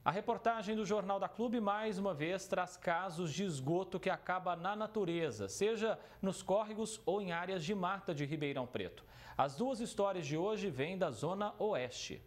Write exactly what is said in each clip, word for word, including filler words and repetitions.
A reportagem do Jornal da Clube, mais uma vez, traz casos de esgoto que acaba na natureza, seja nos córregos ou em áreas de mata de Ribeirão Preto. As duas histórias de hoje vêm da Zona Oeste.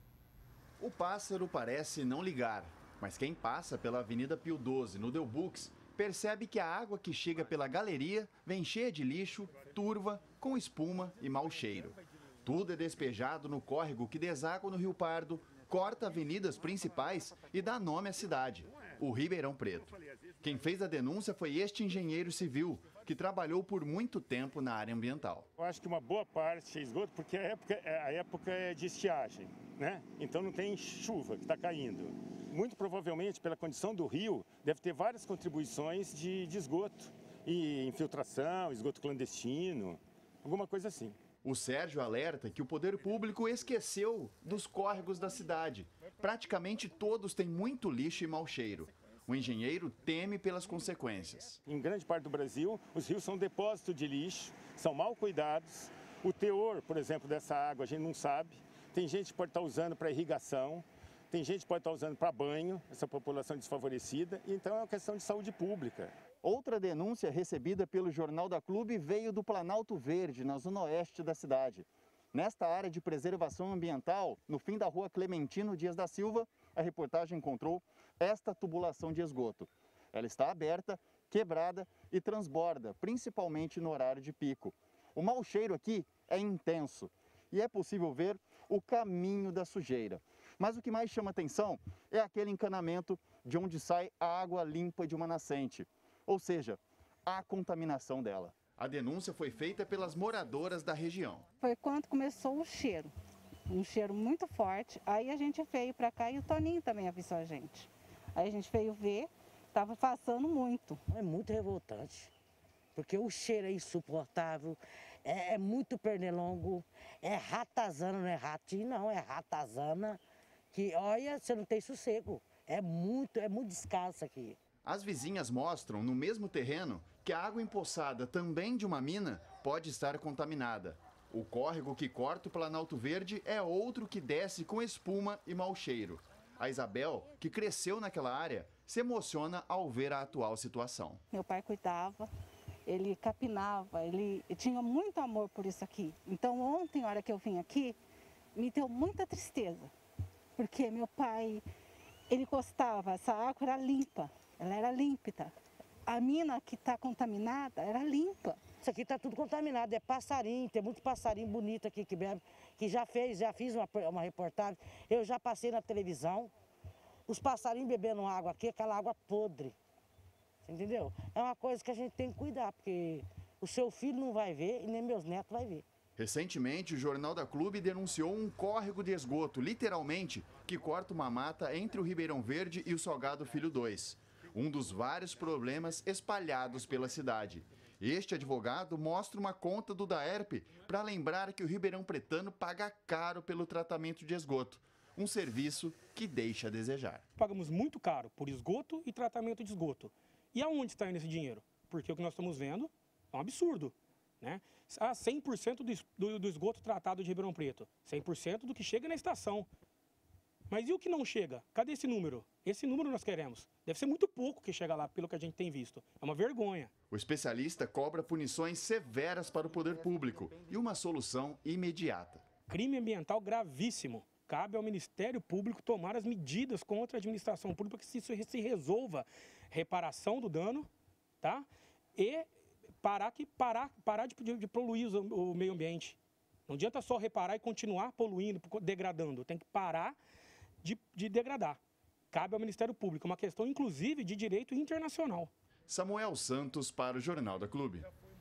O pássaro parece não ligar, mas quem passa pela Avenida Pio doze, no Delbux, percebe que a água que chega pela galeria vem cheia de lixo, turva, com espuma e mau cheiro. Tudo é despejado no córrego que deságua no Rio Pardo, corta avenidas principais e dá nome à cidade, o Ribeirão Preto. Quem fez a denúncia foi este engenheiro civil, que trabalhou por muito tempo na área ambiental. Eu acho que uma boa parte é esgoto, porque a época, a época é de estiagem, né? Então não tem chuva que está caindo. Muito provavelmente, pela condição do rio, deve ter várias contribuições de, de esgoto, e infiltração, esgoto clandestino, alguma coisa assim. O Sérgio alerta que o poder público esqueceu dos córregos da cidade. Praticamente todos têm muito lixo e mau cheiro. O engenheiro teme pelas consequências. Em grande parte do Brasil, os rios são depósito de lixo, são mal cuidados. O teor, por exemplo, dessa água a gente não sabe. Tem gente que pode estar usando para irrigação, tem gente que pode estar usando para banho, essa população desfavorecida. Então é uma questão de saúde pública. Outra denúncia recebida pelo Jornal da Clube veio do Planalto Verde, na zona oeste da cidade. Nesta área de preservação ambiental, no fim da rua Clementino Dias da Silva, a reportagem encontrou esta tubulação de esgoto. Ela está aberta, quebrada e transborda, principalmente no horário de pico. O mau cheiro aqui é intenso e é possível ver o caminho da sujeira. Mas o que mais chama atenção é aquele encanamento de onde sai a água limpa de uma nascente. Ou seja, a contaminação dela. A denúncia foi feita pelas moradoras da região. Foi quando começou o cheiro, um cheiro muito forte. Aí a gente veio para cá e o Toninho também avisou a gente. Aí a gente veio ver, estava passando muito. É muito revoltante, porque o cheiro é insuportável, é, é muito pernilongo, é ratazana, não é ratinho não, é ratazana, que olha, você não tem sossego. É muito, é muito descalço aqui. As vizinhas mostram, no mesmo terreno, que a água empoçada também de uma mina pode estar contaminada. O córrego que corta o Planalto Verde é outro que desce com espuma e mau cheiro. A Isabel, que cresceu naquela área, se emociona ao ver a atual situação. Meu pai cuidava, ele capinava, ele tinha muito amor por isso aqui. Então ontem, na hora que eu vim aqui, me deu muita tristeza. Porque meu pai, ele encostava, essa água era limpa. Ela era límpida. A mina que está contaminada era limpa. Isso aqui está tudo contaminado, é passarinho, tem muito passarinho bonito aqui que bebe, que já fez, já fiz uma, uma reportagem, eu já passei na televisão, os passarinhos bebendo água aqui, aquela água podre, você entendeu? É uma coisa que a gente tem que cuidar, porque o seu filho não vai ver e nem meus netos vai ver. Recentemente, o Jornal da Clube denunciou um córrego de esgoto, literalmente, que corta uma mata entre o Ribeirão Verde e o Salgado Filho dois. Um dos vários problemas espalhados pela cidade. Este advogado mostra uma conta do Daerp para lembrar que o Ribeirão Pretano paga caro pelo tratamento de esgoto. Um serviço que deixa a desejar. Pagamos muito caro por esgoto e tratamento de esgoto. E aonde está indo esse dinheiro? Porque o que nós estamos vendo é um absurdo. Né? Ah, cem por cento do, do, do esgoto tratado de Ribeirão Preto. cem por cento do que chega na estação. Mas e o que não chega? Cadê esse número? Esse número nós queremos. Deve ser muito pouco que chega lá, pelo que a gente tem visto. É uma vergonha. O especialista cobra punições severas para o poder público e uma solução imediata. Crime ambiental gravíssimo. Cabe ao Ministério Público tomar as medidas contra a administração pública para que isso se resolva. Reparação do dano, tá? E parar, que, parar, parar de, de poluir o meio ambiente. Não adianta só reparar e continuar poluindo, degradando. Tem que parar de, de degradar. Cabe ao Ministério Público, uma questão inclusive de direito internacional. Samuel Santos para o Jornal da Clube.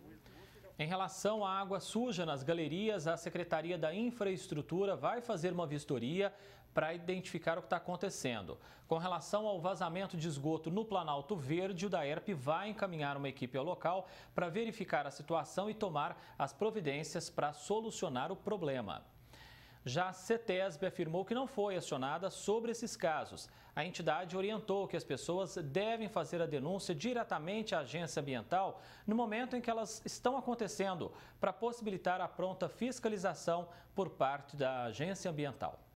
Em relação à água suja nas galerias, a Secretaria da Infraestrutura vai fazer uma vistoria para identificar o que está acontecendo. Com relação ao vazamento de esgoto no Planalto Verde, o Daerp vai encaminhar uma equipe ao local para verificar a situação e tomar as providências para solucionar o problema. Já a CETESB afirmou que não foi acionada sobre esses casos. A entidade orientou que as pessoas devem fazer a denúncia diretamente à agência ambiental no momento em que elas estão acontecendo, para possibilitar a pronta fiscalização por parte da agência ambiental.